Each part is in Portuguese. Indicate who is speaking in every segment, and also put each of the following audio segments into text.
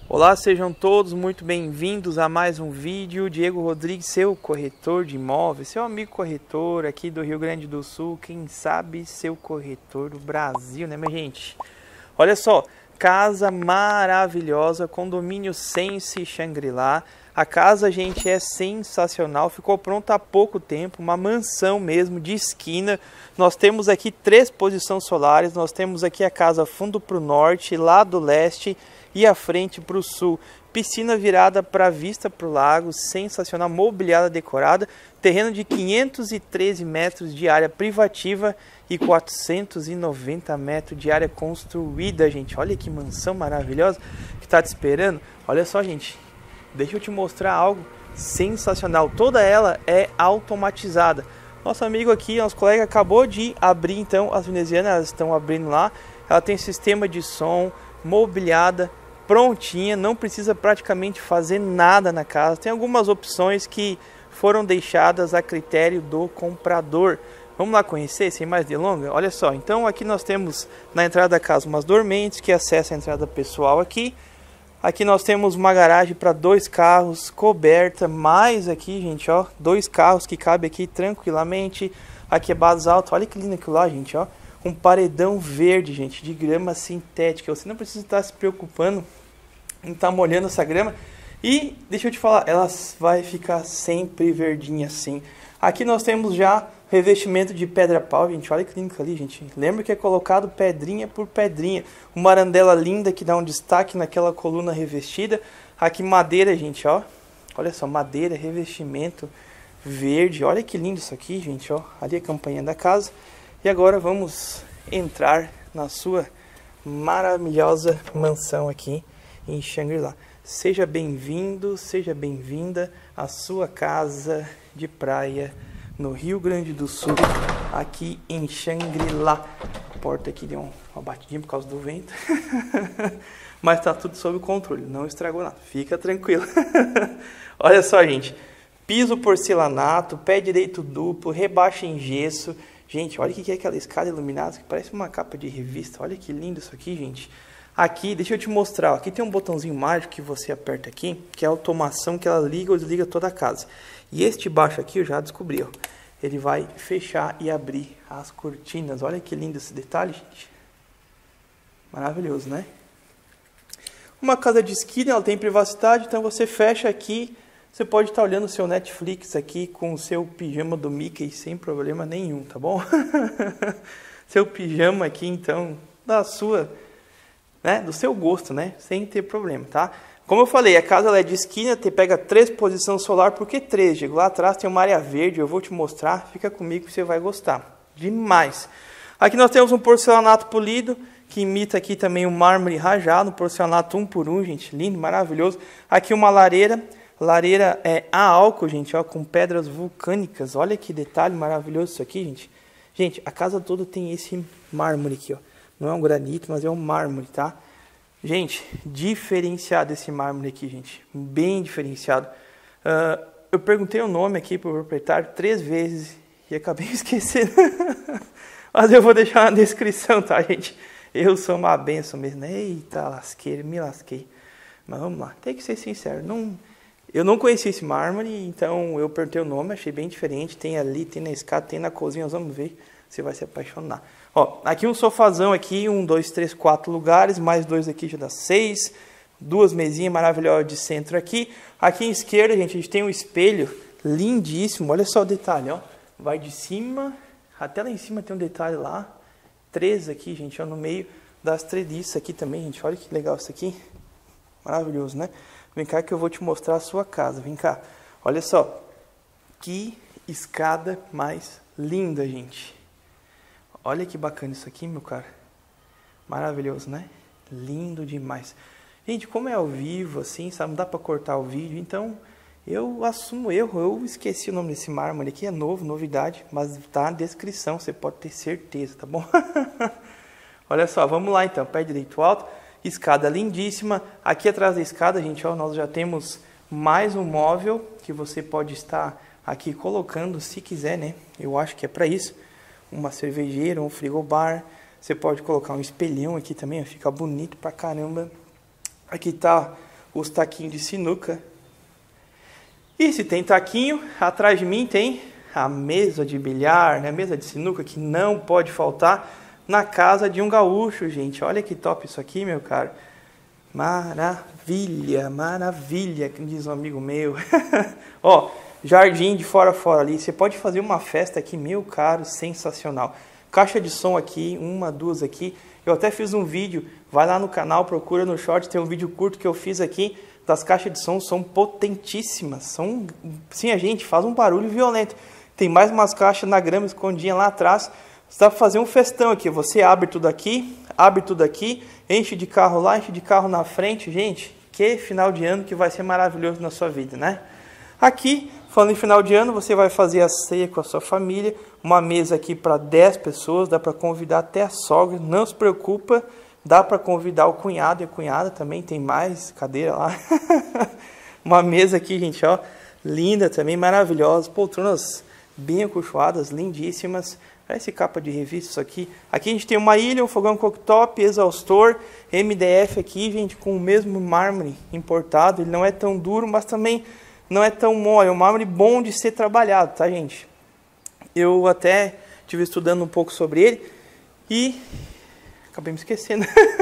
Speaker 1: Olá, sejam todos muito bem-vindos a mais um vídeo. Diego Rodrigues, seu corretor de imóveis, seu amigo corretor aqui do Rio Grande do Sul, quem sabe seu corretor do Brasil, né, minha gente? Olha só, casa maravilhosa, condomínio Sense Shangri-La. A casa, gente, é sensacional, ficou pronta há pouco tempo, uma mansão mesmo, de esquina. Nós temos aqui 3 posições solares, nós temos aqui a casa fundo para o norte, lado leste e a frente para o sul. Piscina virada para a vista para o lago, sensacional, mobiliada decorada. Terreno de 513 metros de área privativa e 490 metros de área construída, gente. Olha que mansão maravilhosa que está te esperando. Olha só, gente, deixa eu te mostrar algo sensacional. Toda ela é automatizada. Nosso amigo aqui, nosso colega, acabou de abrir, então, as venezianas, elas estão abrindo lá. Ela tem sistema de som, mobiliada, prontinha, não precisa praticamente fazer nada na casa. Tem algumas opções que foram deixadas a critério do comprador. Vamos lá conhecer, sem mais delongas? Olha só, então aqui nós temos na entrada da casa umas dormentes que acessam a entrada pessoal aqui. Aqui nós temos uma garagem para 2 carros, coberta, mais aqui, gente, ó, 2 carros que cabe aqui tranquilamente. Aqui é basalto, olha que lindo aquilo lá, gente, ó. Um paredão verde, gente, de grama sintética. Você não precisa estar se preocupando em estar molhando essa grama. E deixa eu te falar, ela vai ficar sempre verdinha assim. Aqui nós temos já revestimento de pedra pau, gente. Olha que lindo ali, gente. Lembra que é colocado pedrinha por pedrinha. Uma arandela linda que dá um destaque naquela coluna revestida. Aqui madeira, gente, ó. Olha só, madeira, revestimento verde. Olha que lindo isso aqui, gente, ó. Ali a campainha da casa. E agora vamos entrar na sua maravilhosa mansão aqui em Shangri-La. Seja bem-vindo, seja bem-vinda à sua casa de praia no Rio Grande do Sul, aqui em Shangri-La. A porta aqui deu uma batidinha por causa do vento, mas tá tudo sob controle, não estragou nada, fica tranquilo. Olha só, gente, piso porcelanato, pé direito duplo, rebaixa em gesso. Gente, olha o que é aquela escada iluminada que parece uma capa de revista. Olha que lindo isso aqui, gente. Aqui, deixa eu te mostrar. Aqui tem um botãozinho mágico que você aperta aqui, que é a automação que ela liga ou desliga toda a casa. E este baixo aqui eu já descobri, ó. Ele vai fechar e abrir as cortinas. Olha que lindo esse detalhe, gente. Maravilhoso, né? Uma casa de esquina, ela tem privacidade, então você fecha aqui. Você pode estar olhando o seu Netflix aqui com o seu pijama do Mickey sem problema nenhum, tá bom? Seu pijama aqui, então, da sua, né, do seu gosto, né? Sem ter problema, tá? Como eu falei, a casa ela é de esquina, te pega 3 posições solar. Por que 3, Diego? Lá atrás tem uma área verde, eu vou te mostrar. Fica comigo que você vai gostar. Demais. Aqui nós temos um porcelanato polido, que imita aqui também um mármore rajado, um porcelanato 1 por 1, gente. Lindo, maravilhoso. Aqui uma lareira. Lareira a álcool, gente, ó, com pedras vulcânicas. Olha que detalhe maravilhoso isso aqui, gente. Gente, a casa toda tem esse mármore aqui, ó. Não é um granito, mas é um mármore, tá? Gente, diferenciado esse mármore aqui, gente. Bem diferenciado. Eu perguntei o nome aqui pro proprietário 3 vezes e acabei esquecendo. Mas eu vou deixar na descrição, tá, gente? Eu sou uma benção mesmo. Eita, lasqueira, me lasquei. Mas vamos lá, tem que ser sincero. Eu não conhecia esse mármore, então eu perguntei o nome, achei bem diferente. Tem ali, tem na escada, tem na cozinha, nós vamos ver. Você vai se apaixonar. Ó, aqui um sofazão aqui, 1, 2, 3, 4 lugares, mais 2 aqui já dá 6. 2 mesinhas maravilhosas de centro aqui. Aqui em esquerda, gente, a gente tem um espelho lindíssimo. Olha só o detalhe, ó. Vai de cima, até lá em cima tem um detalhe lá. 3 aqui, gente, ó, no meio das treliças aqui também, gente. Olha que legal isso aqui. Maravilhoso, né? Vem cá que eu vou te mostrar a sua casa. Vem cá. Olha só. Que escada mais linda, gente. Olha que bacana isso aqui, meu cara. Maravilhoso, né? Lindo demais. Gente, como é ao vivo, assim, sabe? Não dá pra cortar o vídeo. Então, eu assumo erro. Eu esqueci o nome desse mármore aqui. É novo, novidade. Mas tá na descrição. Você pode ter certeza, tá bom? Olha só, vamos lá então. Pé direito alto. Escada lindíssima. Aqui atrás da escada, gente, ó, nós já temos mais um móvel que você pode estar aqui colocando, se quiser, né? Eu acho que é para isso. Uma cervejeira, um frigobar. Você pode colocar um espelhão aqui também, ó, fica bonito pra caramba. Aqui tá os taquinhos de sinuca. E se tem taquinho, atrás de mim tem a mesa de bilhar, né? A mesa de sinuca que não pode faltar na casa de um gaúcho, gente. Olha que top isso aqui, meu caro. Maravilha, maravilha, que diz um amigo meu. Ó, jardim de fora a fora ali. Você pode fazer uma festa aqui, meu caro, sensacional. Caixa de som aqui, uma, duas aqui. Eu até fiz um vídeo, vai lá no canal, procura no short, tem um vídeo curto que eu fiz aqui das caixas de som, são potentíssimas. São, sim, a gente faz um barulho violento. Tem mais umas caixas na grama escondidinha lá atrás. Você dá para fazer um festão aqui. Você abre tudo aqui, enche de carro lá, enche de carro na frente. Gente, que final de ano que vai ser maravilhoso na sua vida, né? Aqui, falando em final de ano, você vai fazer a ceia com a sua família. Uma mesa aqui para 10 pessoas, dá para convidar até a sogra. Não se preocupa, dá para convidar o cunhado e a cunhada também. Tem mais cadeira lá. Uma mesa aqui, gente, ó, linda também, maravilhosa. Poltronas bem acolchoadas, lindíssimas. Olha esse capa de revista, isso aqui. Aqui a gente tem uma ilha, um fogão cooktop, exaustor, MDF aqui, gente, com o mesmo mármore importado. Ele não é tão duro, mas também não é tão mole. É um mármore bom de ser trabalhado, tá, gente? Eu até estive estudando um pouco sobre ele e acabei me esquecendo.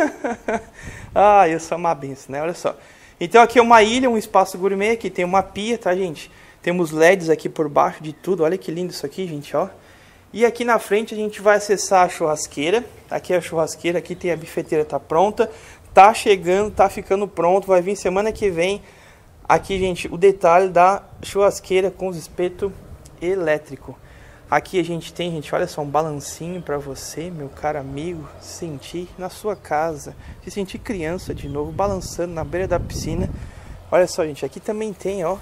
Speaker 1: Ah, eu sou uma benção, né? Olha só. Então aqui é uma ilha, um espaço gourmet. Aqui tem uma pia, tá, gente? Temos LEDs aqui por baixo de tudo. Olha que lindo isso aqui, gente, ó. E aqui na frente a gente vai acessar a churrasqueira. Aqui é a churrasqueira, aqui tem a bifeteira, tá pronta. Tá chegando, tá ficando pronto. Vai vir semana que vem. Aqui, gente, o detalhe da churrasqueira com os espetos elétricos. Aqui a gente tem, gente, olha só, um balancinho para você, meu caro amigo, sentir na sua casa. Se sentir criança de novo, balançando na beira da piscina. Olha só, gente, aqui também tem, ó,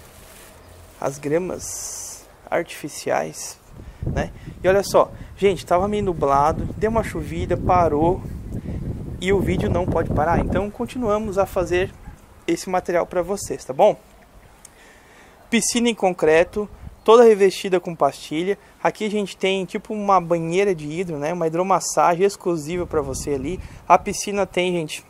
Speaker 1: as gramas artificiais, né? E olha só, gente, tava meio nublado, deu uma chovida, parou e o vídeo não pode parar. Então continuamos a fazer esse material para vocês, tá bom? Piscina em concreto, toda revestida com pastilha. Aqui a gente tem tipo uma banheira de hidro, né? Uma hidromassagem exclusiva para você ali. A piscina tem, gente,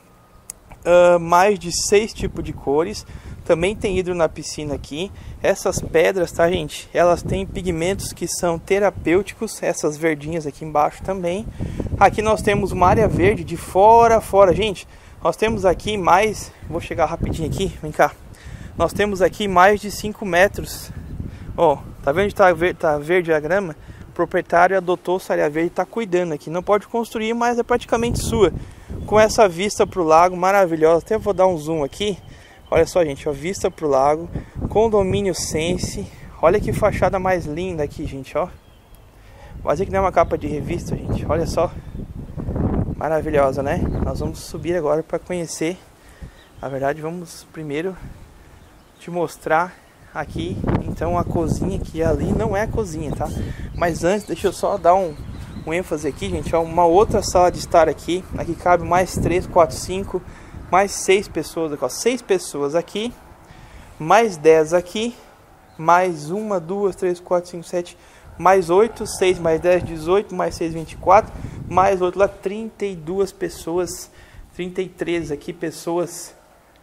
Speaker 1: mais de 6 tipos de cores. Também tem hidro na piscina aqui. Essas pedras, tá, gente? Elas têm pigmentos que são terapêuticos. Essas verdinhas aqui embaixo também. Aqui nós temos uma área verde de fora a fora. Gente, nós temos aqui mais... Vou chegar rapidinho aqui, vem cá. Nós temos aqui mais de 5 metros. Ó, tá vendo? Tá verde a grama. O proprietário adotou essa área verde e tá cuidando aqui. Não pode construir, mas é praticamente sua. Com essa vista pro lago maravilhosa. Até vou dar um zoom aqui. Olha só, gente, ó, vista pro lago, condomínio Sense. Olha que fachada mais linda aqui, gente, ó. Quase que não é uma capa de revista, gente. Olha só. Maravilhosa, né? Nós vamos subir agora para conhecer. Na verdade, vamos primeiro te mostrar aqui, então, a cozinha, que ali não é a cozinha, tá? Mas antes, deixa eu só dar um ênfase aqui, gente, ó. Uma outra sala de estar aqui. Aqui cabe mais 3, 4, 5... mais 6 pessoas aqui, ó, 6 pessoas aqui, mais 10 aqui, mais 1, 2, 3, 4, 5, 7, mais 8, 6 mais 10, 18, mais 6, 24, mais 8 lá, 32 pessoas, 33 aqui, pessoas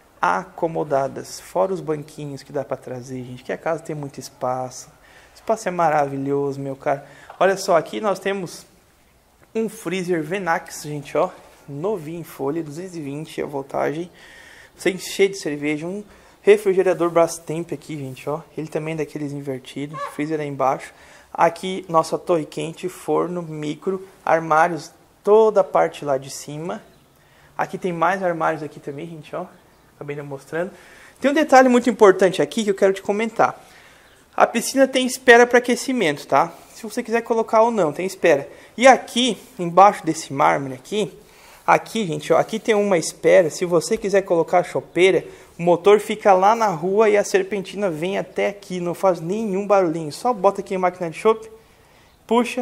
Speaker 1: acomodadas, fora os banquinhos que dá para trazer, gente, que a casa tem muito espaço, o espaço é maravilhoso, meu cara. Olha só, aqui nós temos um freezer Venax, gente, ó, novinho em folha, 220 a voltagem, sem cheio de cerveja, um refrigerador Brastemp aqui, gente, ó, ele também é daqueles invertidos, freezer aí embaixo. Aqui nossa torre quente, forno, micro, armários, toda a parte lá de cima. Aqui tem mais armários aqui também, gente, ó, acabei mostrando. Tem um detalhe muito importante aqui que eu quero te comentar. A piscina tem espera para aquecimento, tá? Se você quiser colocar ou não, tem espera. E aqui, embaixo desse mármore aqui, gente, ó, aqui tem uma espera. Se você quiser colocar a chopeira, o motor fica lá na rua e a serpentina vem até aqui. Não faz nenhum barulhinho. Só bota aqui a máquina de chope, puxa,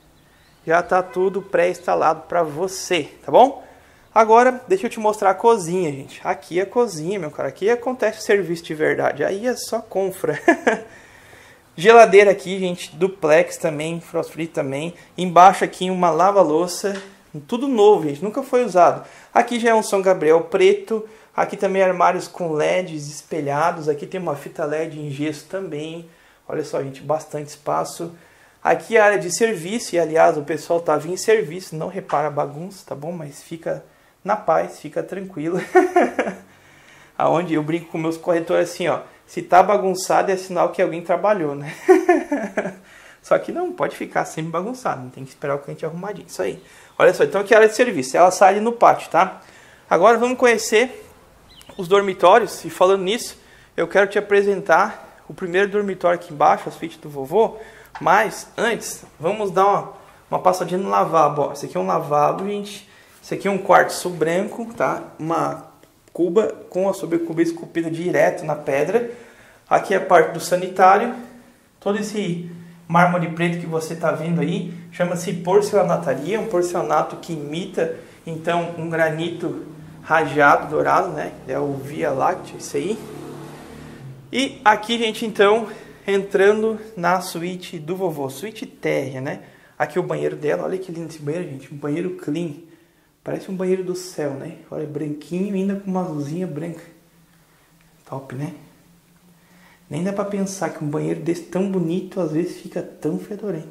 Speaker 1: já tá tudo pré-instalado para você, tá bom? Agora, deixa eu te mostrar a cozinha, gente. Aqui é a cozinha, meu cara. Aqui acontece o serviço de verdade. Aí é só confra. Geladeira aqui, gente, duplex também, frost free também. Embaixo aqui uma lava-louça. Tudo novo, gente, nunca foi usado. Aqui já é um São Gabriel preto. Aqui também armários com LEDs espelhados. Aqui tem uma fita LED em gesso também. Olha só, gente, bastante espaço. Aqui a área de serviço. E, aliás, o pessoal estava em serviço. Não repara a bagunça, tá bom? Mas fica na paz, fica tranquilo. Aonde eu brinco com meus corretores assim, ó. Se tá bagunçado é sinal que alguém trabalhou, né? Só que não pode ficar sempre bagunçado. Não tem que esperar o cliente arrumadinho. Isso aí. Olha só, então aqui é a área de serviço. Ela sai ali no pátio, tá? Agora vamos conhecer os dormitórios. E falando nisso, eu quero te apresentar o primeiro dormitório aqui embaixo, a suíte do vovô. Mas antes, vamos dar uma passadinha no lavabo. Ó. Esse aqui é um lavabo, gente. Esse aqui é um quartzo branco, tá? Uma cuba com a sobrecuba esculpida direto na pedra. Aqui é a parte do sanitário. Todo esse mármore preto que você está vendo aí chama-se porcelanataria, um porcelanato que imita então um granito rajado, dourado, né? É o Via Láctea, isso aí. E aqui, gente, então, entrando na suíte do vovô, suíte térrea, né? Aqui o banheiro dela, olha que lindo esse banheiro, gente, um banheiro clean. Parece um banheiro do céu, né? Olha, branquinho, ainda com uma luzinha branca. Top, né? Nem dá pra pensar que um banheiro desse tão bonito, às vezes fica tão fedorento.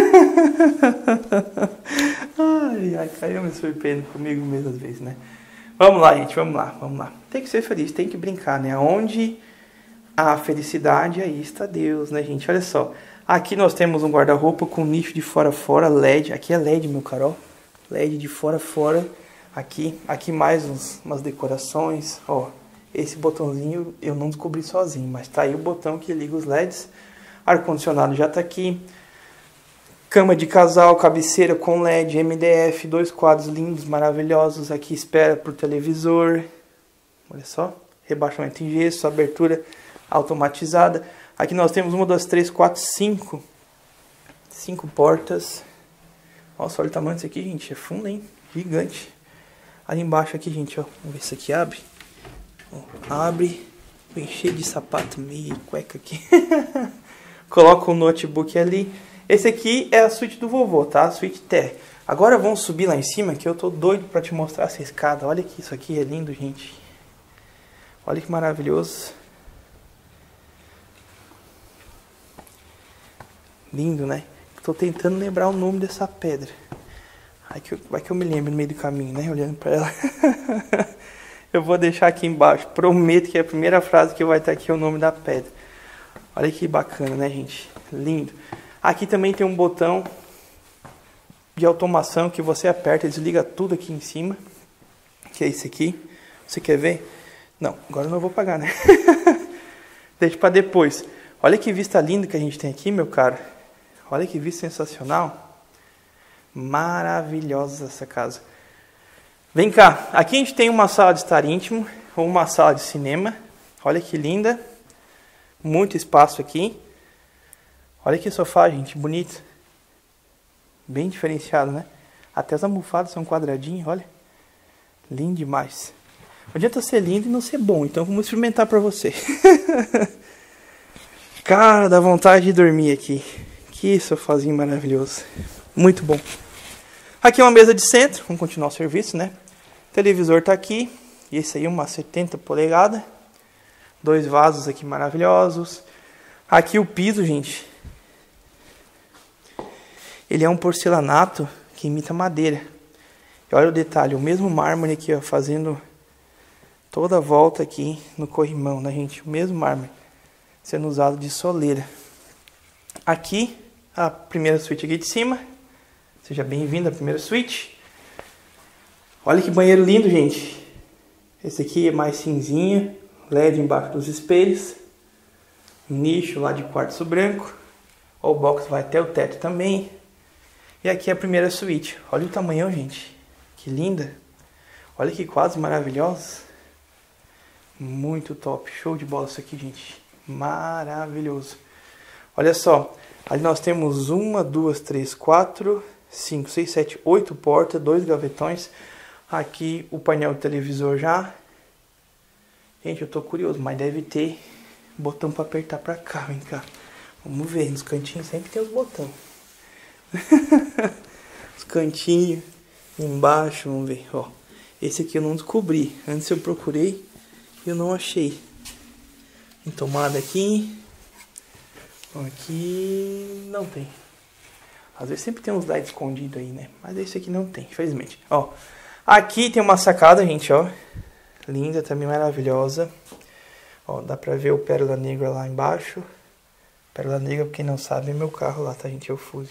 Speaker 1: Ai, eu me surpreendo comigo mesmo às vezes, né? Vamos lá, gente, vamos lá. Tem que ser feliz, tem que brincar, né? Onde a felicidade, aí está Deus, né, gente? Olha só. Aqui nós temos um guarda-roupa com nicho de fora a fora, LED. Aqui é LED, meu caro, ó. LED de fora a fora. Aqui mais umas decorações, ó. Esse botãozinho eu não descobri sozinho, mas tá aí o botão que liga os LEDs. Ar-condicionado já tá aqui. Cama de casal, cabeceira com LED, MDF, 2 quadros lindos, maravilhosos. Aqui espera pro televisor. Olha só. Rebaixamento em gesso, abertura automatizada. Aqui nós temos 1, 2, 3, 4, 5. 5 portas. Nossa, olha o tamanho disso aqui, gente. É fundo, hein? Gigante. Ali embaixo aqui, gente, ó. Vamos ver se aqui abre. Abre, vem cheio de sapato, meia cueca aqui. Coloca o notebook ali. Esse aqui é a suíte do vovô, tá? A suíte térrea. Agora vamos subir lá em cima, que eu tô doido pra te mostrar essa escada. Olha que isso aqui é lindo, gente. Olha que maravilhoso. Lindo, né? Tô tentando lembrar o nome dessa pedra. Vai que eu me lembro no meio do caminho, né? Olhando pra ela. Eu vou deixar aqui embaixo. Prometo que a primeira frase que vai estar aqui é o nome da pedra. Olha que bacana, né, gente? Lindo. Aqui também tem um botão de automação que você aperta e desliga tudo aqui em cima. Que é esse aqui. Você quer ver? Não, agora eu não vou pagar, né? Deixa para depois. Olha que vista linda que a gente tem aqui, meu caro. Olha que vista sensacional. Maravilhosa essa casa. Vem cá, aqui a gente tem uma sala de estar íntimo, ou uma sala de cinema. Olha que linda. Muito espaço aqui. Olha que sofá, gente, bonito. Bem diferenciado, né? Até as almofadas são quadradinhas, olha. Lindo demais. Não adianta ser lindo e não ser bom, então vamos experimentar pra você. Cara, dá vontade de dormir aqui. Que sofazinho maravilhoso. Muito bom. Aqui é uma mesa de centro, vamos continuar o serviço, né? O televisor tá aqui. E esse aí é uma 70 polegadas. 2 vasos aqui maravilhosos. Aqui o piso, gente. Ele é um porcelanato que imita madeira. E olha o detalhe, o mesmo mármore aqui, ó, fazendo toda a volta aqui no corrimão, né, gente? O mesmo mármore sendo usado de soleira. Aqui, a primeira suíte aqui de cima. Seja bem-vindo à primeira suíte. Olha que banheiro lindo, gente. Esse aqui é mais cinzinha. LED embaixo dos espelhos. Nicho lá de quartzo branco. O box vai até o teto também. E aqui é a primeira suíte. Olha o tamanhão, gente. Que linda. Olha que quadros maravilhosos. Muito top. Show de bola isso aqui, gente. Maravilhoso. Olha só. Ali nós temos 1, 2, 3, 4, 5, 6, 7, 8 portas. 2 gavetões. Aqui o painel de televisor já. Gente, eu tô curioso, mas deve ter botão para apertar para cá. Vem cá. Vamos ver. Nos cantinhos sempre tem os botões. Os cantinhos embaixo, vamos ver, ó. Esse aqui eu não descobri. Antes eu procurei, e eu não achei. Tem tomada aqui. Aqui não tem. Às vezes sempre tem uns lights escondidos aí, né? Mas esse aqui não tem, infelizmente. Ó, aqui tem uma sacada, gente, ó. Linda, também maravilhosa. Ó, dá pra ver o Pérola Negra lá embaixo. Pérola Negra, pra quem não sabe, é meu carro lá, tá, gente? É o Fusion.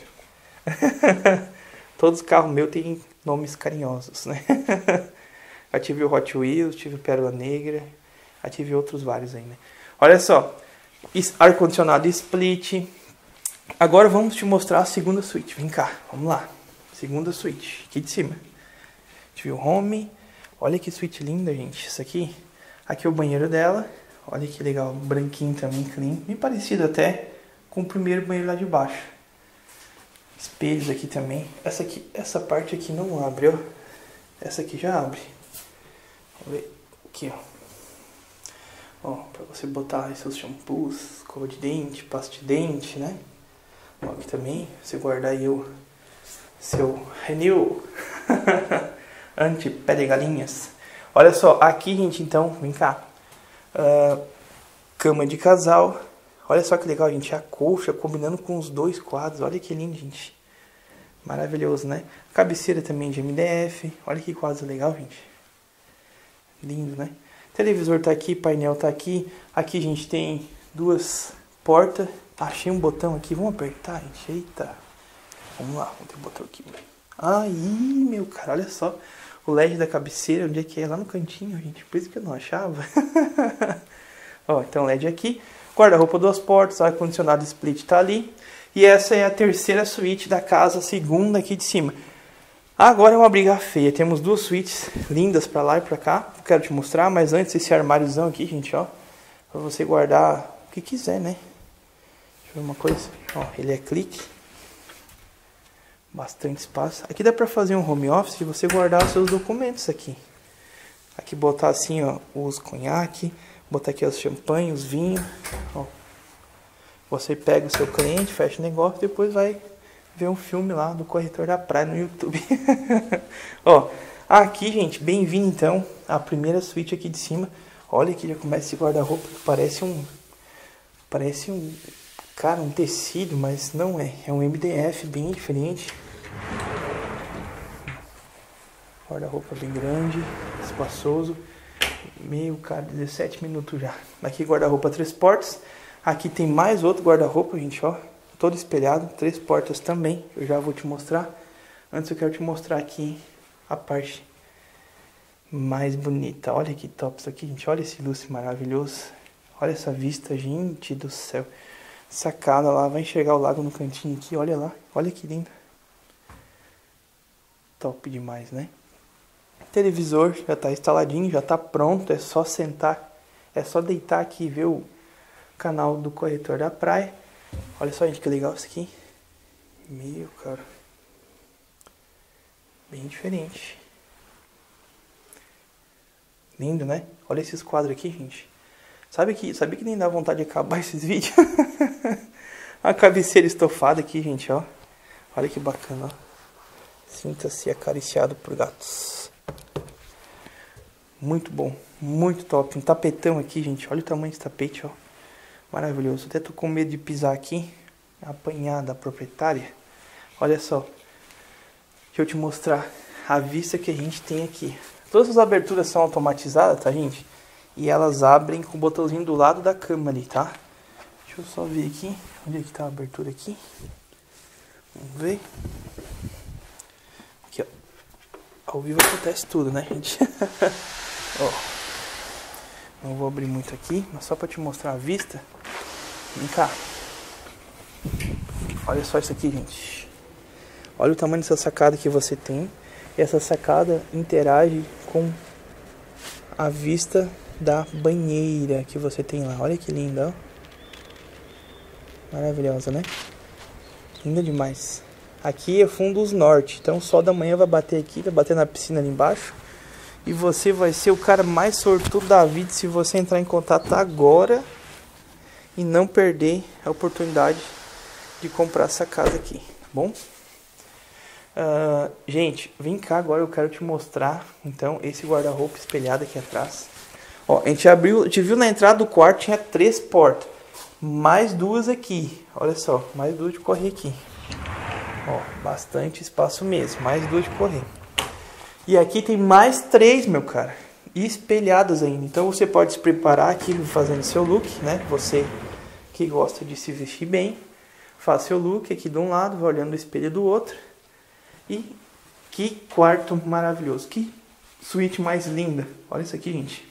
Speaker 1: Todos os carros meus têm nomes carinhosos, né? Eu tive o Hot Wheels, tive o Pérola Negra. Eu tive outros vários aí, né? Olha só. Ar-condicionado split. Agora vamos te mostrar a segunda suíte. Vem cá, vamos lá. Segunda suíte, aqui de cima. Tive o home. Olha que suíte linda, gente. Isso aqui. Aqui é o banheiro dela. Olha que legal, branquinho também, clean. Bem parecido até com o primeiro banheiro lá de baixo. Espelhos aqui também. Essa parte aqui não abre, ó. Essa aqui já abre. Vamos ver. Aqui, ó. Ó, pra você botar aí seus shampoos, escova de dente, pasta de dente, né? Ó, aqui também, você guardar aí o seu Renew anti-pé de galinhas. Olha só, aqui, gente, então, vem cá. Cama de casal. Olha só que legal, gente, a colcha combinando com os dois quadros. Olha que lindo, gente. Maravilhoso, né? Cabeceira também de MDF. Olha que quadro legal, gente. Lindo, né? Televisor tá aqui, painel tá aqui. Aqui, gente, tem duas portas. Achei um botão aqui. Vamos apertar, gente. Eita. Vamos lá. Vamos ter um botão aqui. Aí, meu cara, olha só. O LED da cabeceira, onde é que é? Lá no cantinho, gente. Por isso que eu não achava. Ó, então LED aqui. Guarda-roupa, duas portas. Ar-condicionado split tá ali. E essa é a terceira suíte da casa, a segunda aqui de cima. Agora é uma briga feia. Temos duas suítes lindas pra lá e pra cá. Quero te mostrar, mas antes esse armáriozão aqui, gente, ó. Pra você guardar o que quiser, né? Deixa eu ver uma coisa. Ó, ele é clique. Bastante espaço. Aqui dá pra fazer um home office e você guardar os seus documentos aqui. Aqui botar assim, ó, os conhaque. Botar aqui os champanhe, os vinhos. Ó. Você pega o seu cliente, fecha o negócio, depois vai ver um filme lá do Corretor da Praia no YouTube. Ó, aqui, gente, bem-vindo então à primeira suíte aqui de cima. Olha aqui, já começa esse guarda-roupa que parece um, cara, um tecido, mas não é. É um MDF bem diferente. Guarda-roupa bem grande, espaçoso. Meu, cara, 17 minutos já. Aqui guarda-roupa 3 portas. Aqui tem mais outro guarda-roupa, gente, ó. Todo espelhado, 3 portas também. Eu já vou te mostrar. Antes eu quero te mostrar aqui a parte mais bonita. Olha que top isso aqui, gente. Olha esse lustre maravilhoso. Olha essa vista, gente do céu. Sacada lá, vai enxergar o lago no cantinho aqui. Olha lá, olha que lindo. Top demais, né? Televisor já tá instaladinho, já tá pronto. É só sentar, é só deitar aqui e ver o canal do Corretor da Praia. Olha só, gente, que legal isso aqui. Meu, cara. Bem diferente. Lindo, né? Olha esses quadros aqui, gente. Sabe que nem dá vontade de acabar esses vídeos? A cabeceira estofada aqui, gente, ó. Olha que bacana, ó. Sinta-se acariciado por gatos. Muito bom, muito top. Um tapetão aqui, gente. Olha o tamanho desse tapete, ó. Maravilhoso. Até tô com medo de pisar aqui, apanhar da proprietária. Olha só. Deixa eu te mostrar a vista que a gente tem aqui. Todas as aberturas são automatizadas, tá, gente? E elas abrem com o botãozinho do lado da cama ali, tá? Deixa eu só ver aqui. Onde é que tá a abertura aqui? Vamos ver. Aqui, ó. Ao vivo acontece tudo, né, gente? Ó. Não vou abrir muito aqui, mas só pra te mostrar a vista. Vem cá. Olha só isso aqui, gente. Olha o tamanho dessa sacada que você tem. E essa sacada interage com a vista da banheira que você tem lá. Olha que linda, ó. Maravilhosa, né? Linda demais. Aqui é fundos norte, então o sol da manhã vai bater aqui, vai bater na piscina ali embaixo. E você vai ser o cara mais sortudo da vida se você entrar em contato agora e não perder a oportunidade de comprar essa casa aqui, tá bom? Gente, vem cá agora, eu quero te mostrar então esse guarda-roupa espelhado aqui atrás. Ó, a gente viu na entrada do quarto, tinha 3 portas. Mais 2 aqui. Olha só, mais 2 de correr aqui. Ó, bastante espaço mesmo. Mais 2 de correr. E aqui tem mais 3, meu cara. Espelhadas ainda. Então você pode se preparar aqui fazendo seu look, né? Você que gosta de se vestir bem. Faz seu look aqui de um lado, vai olhando no espelho do outro. E que quarto maravilhoso. Que suíte mais linda. Olha isso aqui, gente.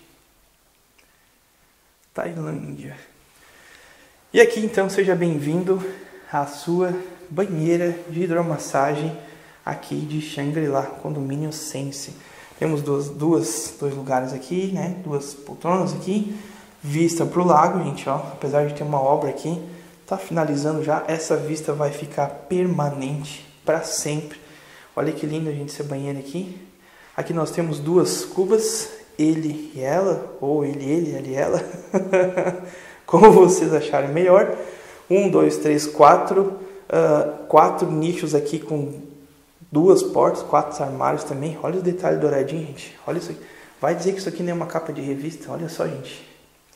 Speaker 1: Tailândia. E aqui então seja bem-vindo à sua banheira de hidromassagem aqui de Shangri-La, condomínio Sense. Temos dois lugares aqui, né? 2 poltronas aqui, vista para o lago, gente, ó. Apesar de ter uma obra aqui, tá finalizando já. Essa vista vai ficar permanente para sempre. Olha que lindo, gente, essa banheira aqui. Aqui nós temos 2 cubas, ele e ela, ou ele e ela. Como vocês acharem melhor. 1, 2, 3, 4. 4 nichos aqui com 2 portas, 4 armários também. Olha os detalhes douradinhos, gente. Olha isso aqui. Vai dizer que isso aqui não é uma capa de revista? Olha só, gente.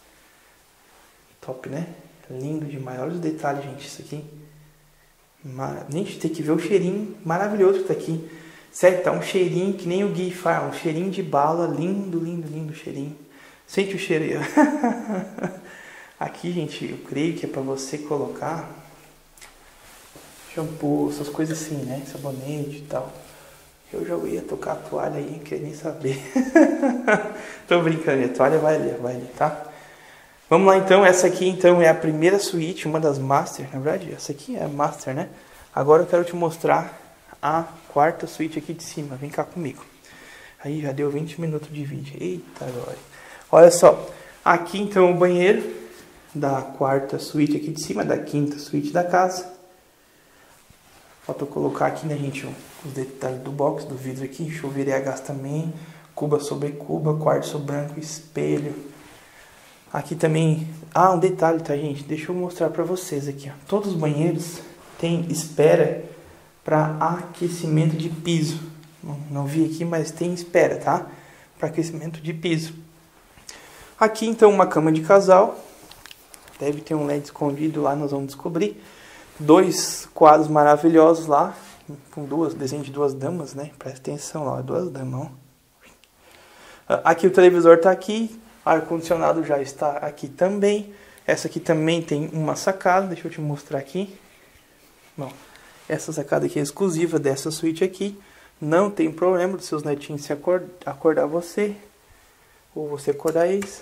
Speaker 1: Top, né? Lindo demais. Olha os detalhes, gente. Isso aqui. Gente, tem que ver o cheirinho maravilhoso que tá aqui. Sério, tá um cheirinho que nem o Gui faz. Um cheirinho de bala. Lindo, lindo, lindo cheirinho. Sente o cheiro aí. Aqui, gente, eu creio que é pra você colocar shampoo, essas coisas assim, né? Sabonete e tal. Eu já ia tocar a toalha aí, não queria nem saber. Tô brincando, a toalha vai ali, tá? Vamos lá então, essa aqui então é a primeira suíte, uma das master, na verdade, essa aqui é a master, né? Agora eu quero te mostrar a 4ª suíte aqui de cima, vem cá comigo. Aí já deu 20 minutos de vídeo, eita glória. Olha só, aqui então o banheiro da 4ª suíte aqui de cima, da 5ª suíte da casa. Falta eu colocar aqui, né, gente, os detalhes do box, do vidro aqui, chuveiro a gás também, cuba sobre cuba, quartzo branco, espelho. Aqui também, um detalhe, tá, gente, deixa eu mostrar pra vocês aqui, ó. Todos os banheiros tem espera para aquecimento de piso. Não vi aqui, mas tem espera, tá? Para aquecimento de piso. Aqui, então, uma cama de casal. Deve ter um LED escondido lá, nós vamos descobrir. 2 quadros maravilhosos lá, com desenho de 2 damas, né? Presta atenção lá, 2 damas, ó. Aqui o televisor tá aqui, ar-condicionado já está aqui também. Essa aqui também tem uma sacada, deixa eu te mostrar aqui. Bom, essa sacada aqui é exclusiva dessa suíte aqui. Não tem problema dos seus netinhos se acordar você, ou você acordar eles.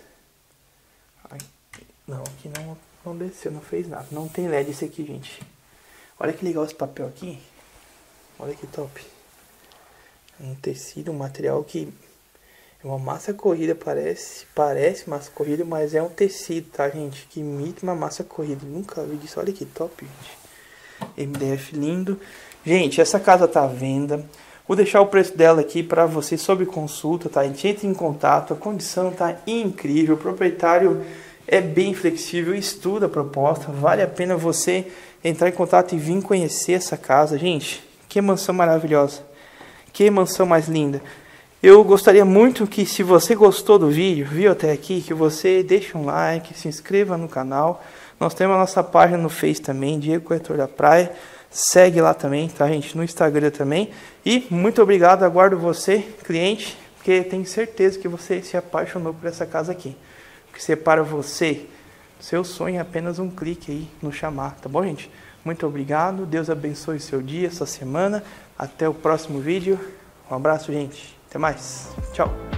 Speaker 1: Não, aqui não desceu, não fez nada. Não tem LED esse aqui, gente. Olha que legal esse papel aqui. Olha que top. Um tecido, um material que é uma massa corrida, parece massa corrida, mas é um tecido, tá, gente? Que imita uma massa corrida. Nunca vi disso. Olha que top, gente. MDF lindo. Gente, essa casa tá à venda. Vou deixar o preço dela aqui para você sob consulta, tá? A gente entra em contato, a condição tá incrível. O proprietário é bem flexível, estuda a proposta, vale a pena você entrar em contato e vir conhecer essa casa. Gente, que mansão maravilhosa, que mansão mais linda. Eu gostaria muito que, se você gostou do vídeo, viu até aqui, que você deixe um like, se inscreva no canal. Nós temos a nossa página no Face também, Diego Corretor da Praia. Segue lá também, tá, gente? No Instagram também. E muito obrigado, aguardo você, cliente, porque tenho certeza que você se apaixonou por essa casa aqui. Que separa você, seu sonho é apenas um clique aí no chamar, tá bom, gente? Muito obrigado, Deus abençoe seu dia, sua semana, até o próximo vídeo, um abraço, gente, até mais, tchau!